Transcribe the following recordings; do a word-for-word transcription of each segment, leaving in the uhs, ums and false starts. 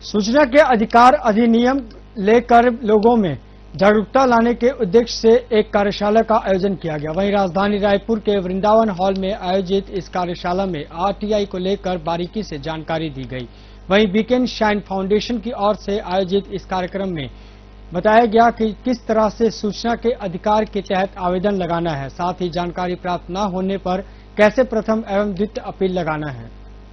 सूचना के अधिकार अधिनियम लेकर लोगों में जागरूकता लाने के उद्देश्य से एक कार्यशाला का आयोजन किया गया। वहीं राजधानी रायपुर के वृंदावन हॉल में आयोजित इस कार्यशाला में आरटीआई को लेकर बारीकी से जानकारी दी गई। वहीं बीकेन शाइन फाउंडेशन की ओर से आयोजित इस कार्यक्रम में बताया गया कि किस तरह से सूचना के अधिकार के तहत आवेदन लगाना है, साथ ही जानकारी प्राप्त न होने पर कैसे प्रथम एवं द्वितीय अपील लगाना है।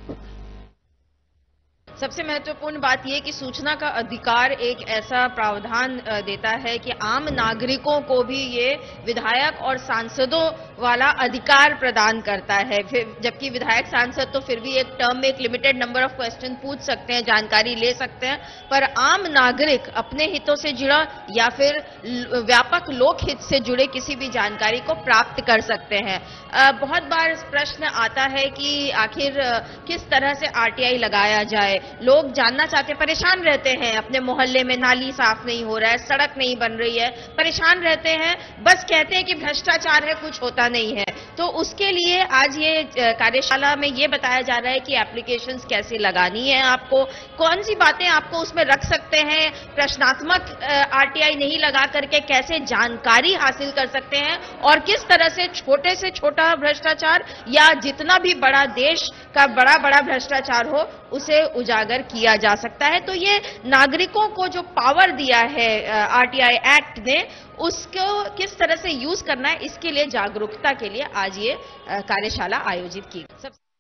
सबसे महत्वपूर्ण बात यह कि सूचना का अधिकार एक ऐसा प्रावधान देता है कि आम नागरिकों को भी ये विधायक और सांसदों वाला अधिकार प्रदान करता है। फिर जबकि विधायक सांसद तो फिर भी एक टर्म में एक लिमिटेड नंबर ऑफ क्वेश्चन पूछ सकते हैं, जानकारी ले सकते हैं, पर आम नागरिक अपने हितों से जुड़ा या फिर व्यापक लोक हित से जुड़े किसी भी जानकारी को प्राप्त कर सकते हैं। बहुत बार प्रश्न आता है कि आखिर किस तरह से आरटीआई लगाया जाए। लोग जानना चाहते, परेशान रहते हैं, अपने मोहल्ले में नाली साफ नहीं हो रहा है, सड़क नहीं बन रही है, परेशान रहते हैं, बस कहते हैं कि भ्रष्टाचार है, कुछ होता नहीं है। तो उसके लिए आज ये कार्यशाला में ये बताया जा रहा है कि एप्लीकेशंस कैसे लगानी है, आपको कौन सी बातें आपको उसमें रख सकते हैं, प्रश्नात्मक आरटीआई नहीं लगा करके कैसे जानकारी हासिल कर सकते हैं और किस तरह से छोटे से छोटा भ्रष्टाचार या जितना भी बड़ा देश का बड़ा बड़ा भ्रष्टाचार हो उसे उजागर किया जा सकता है। तो ये नागरिकों को जो पावर दिया है आरटीआई एक्ट ने, उसको किस तरह से यूज करना है, इसके लिए जागरूकता के लिए आज ये कार्यशाला आयोजित की गई।